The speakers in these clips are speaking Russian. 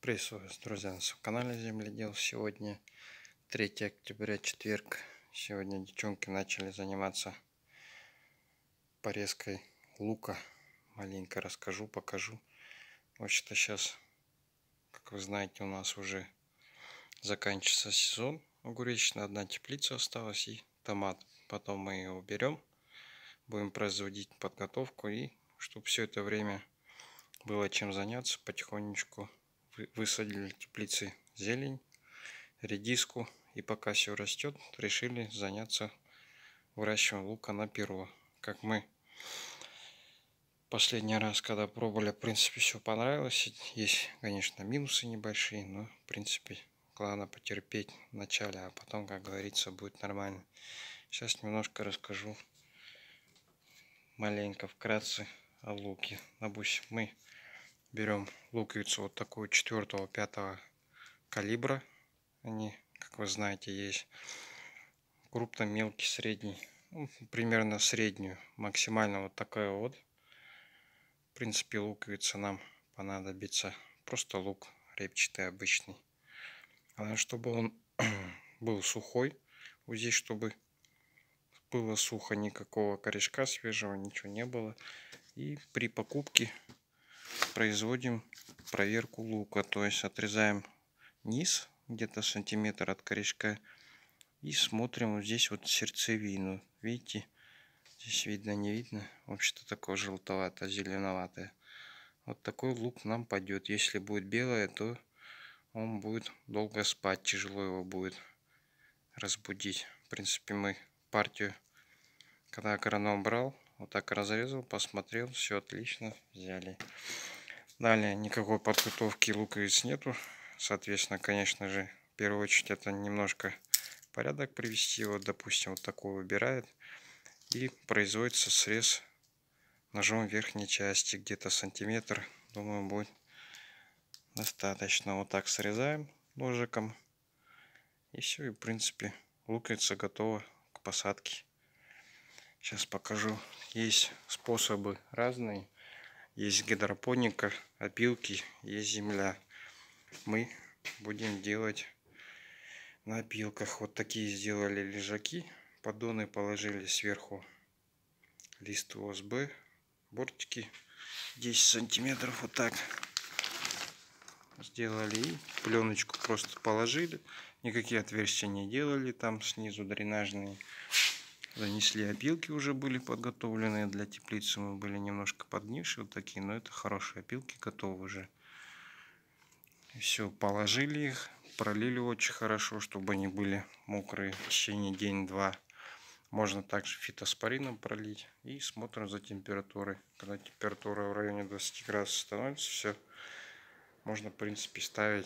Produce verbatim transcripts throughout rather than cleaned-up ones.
Приветствую вас, друзья, на своем канале Земледел. Сегодня третье октября, четверг. Сегодня девчонки начали заниматься порезкой лука. Маленько расскажу, покажу. Вообще-то сейчас, как вы знаете, у нас уже заканчивается сезон огуречный. Одна теплица осталась и томат. Потом мы ее уберем. Будем производить подготовку. И чтобы все это время было чем заняться, потихонечку высадили в теплице зелень, редиску, и пока все растет, решили заняться выращиванием лука на перо. Как мы последний раз, когда пробовали, в принципе, все понравилось. Есть, конечно, минусы небольшие, но, в принципе, главное потерпеть в начале, а потом, как говорится, будет нормально. Сейчас немножко расскажу маленько, вкратце о луке. Допустим, мы берем луковицу вот такую четвёртого-пятого калибра. Они, как вы знаете, есть крупно, мелкий, средний. Ну, примерно среднюю. Максимально вот такая вот. В принципе, луковица нам понадобится. Просто лук репчатый обычный. Главное, чтобы он был сухой. Вот здесь, чтобы было сухо, никакого корешка свежего, ничего не было. И при покупке производим проверку лука. То есть отрезаем низ где-то сантиметр от корешка и смотрим вот здесь вот сердцевину. Видите, здесь видно, не видно, вообще-то такое желтовато зеленоватое. Вот такой лук нам пойдет. Если будет белое, то он будет долго спать, тяжело его будет разбудить. В принципе, мы партию, когда агроном брал, вот так разрезал, посмотрел, все отлично, взяли. Далее никакой подготовки луковиц нету. Соответственно, конечно же, в первую очередь это немножко порядок привести. Вот, допустим, вот такой выбирает. И производится срез ножом верхней части, где-то сантиметр. Думаю, будет достаточно. Вот так срезаем ножиком. И все, и в принципе луковица готова к посадке. Сейчас покажу. Есть способы разные. Есть гидропоника, опилки, есть земля. Мы будем делать на опилках. Вот такие сделали лежаки. Поддоны положили сверху лист о эс бэ. Бортики десять сантиметров. Вот так сделали. И пленочку просто положили. Никакие отверстия не делали. Там снизу дренажные. Занесли опилки, уже были подготовленные для теплицы. Мы были немножко подгнившие, вот такие, но это хорошие опилки, готовы уже. Все, положили их, пролили очень хорошо, чтобы они были мокрые в течение день-два. Можно также фитоспорином пролить. И смотрим за температурой. Когда температура в районе двадцати градусов становится, все, можно, в принципе, ставить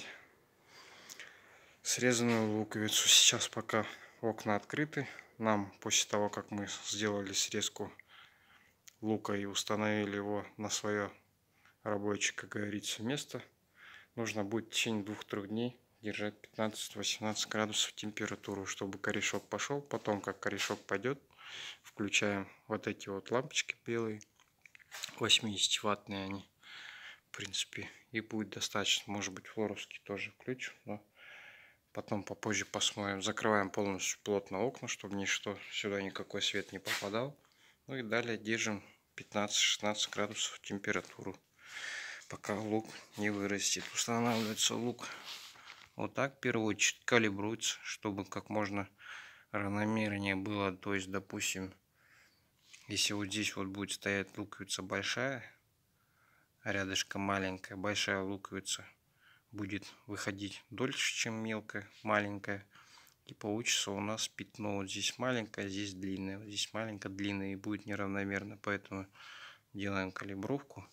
срезанную луковицу. Сейчас пока окна открыты. Нам после того, как мы сделали срезку лука и установили его на свое рабочее, как говорится, место, нужно будет в течение двух-трех дней держать пятнадцать-восемнадцать градусов температуру, чтобы корешок пошел. Потом, как корешок пойдет, включаем вот эти вот лампочки белые, восьмидесятиваттные они, в принципе, и будет достаточно. Может быть, флоровский тоже включу, но потом попозже посмотрим. Закрываем полностью плотно окна, чтобы ничто сюда, никакой свет не попадал. Ну и далее держим пятнадцать-шестнадцать градусов температуру, пока лук не вырастет. Устанавливается лук вот так. В первую очередь калибруется, чтобы как можно равномернее было. То есть, допустим, если вот здесь вот будет стоять луковица большая, а рядышком маленькая, большая луковица будет выходить дольше, чем мелкая, маленькая. И получится у нас пятно. Вот здесь маленькое, здесь длинное. Вот здесь маленькое, длинное. И будет неравномерно. Поэтому делаем калибровку.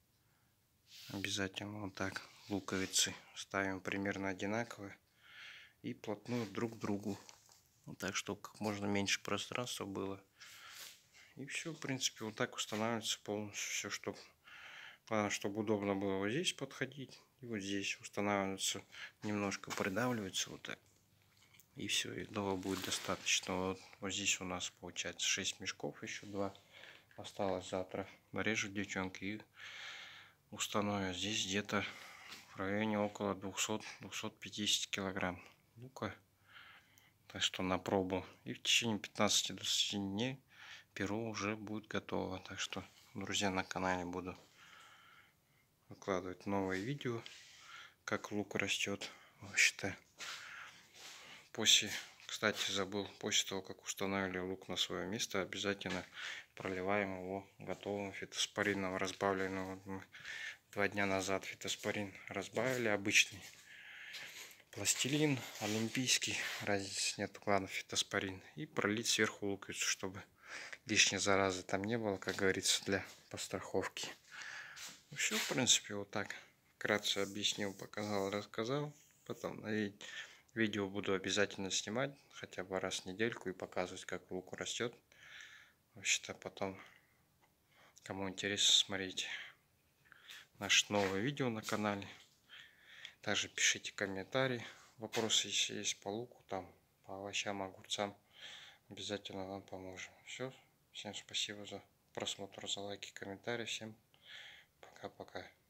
Обязательно вот так. Луковицы ставим примерно одинаковые. И плотную друг к другу. Вот так, чтобы как можно меньше пространства было. И все, в принципе, вот так устанавливается полностью все, чтобы, главное, чтобы удобно было вот здесь подходить. И вот здесь устанавливается, немножко придавливается вот так. И все, и этого будет достаточно. Вот, вот здесь у нас получается шесть мешков, еще два осталось. Завтра нарежу девчонки и установим. Здесь где-то в районе около двухсот-двухсот пятидесяти килограмм лука. Так что на пробу. И в течение пятнадцати-двадцати дней перо уже будет готово. Так что, друзья, на канале буду выкладывать новые видео, как лук растет. Вообще-то, после, кстати, забыл, после того, как установили лук на свое место, обязательно проливаем его готовым фитоспорином разбавленным. Вот мы два дня назад фитоспорин разбавили обычный. Пластилин, олимпийский, разницы нет, главное фитоспорин. И пролить сверху луковицу, чтобы лишней заразы там не было, как говорится, для постраховки. Ну, все, в принципе, вот так. Вкратце объяснил, показал, рассказал. Потом на видео буду обязательно снимать, хотя бы раз в недельку, и показывать, как лук растет. Вообще-то потом, кому интересно, смотреть наше новое видео на канале. Также пишите комментарии, вопросы, если есть по луку, там, по овощам, огурцам. Обязательно вам поможем. Все. Всем спасибо за просмотр, за лайки, комментарии. Всем пока-пока.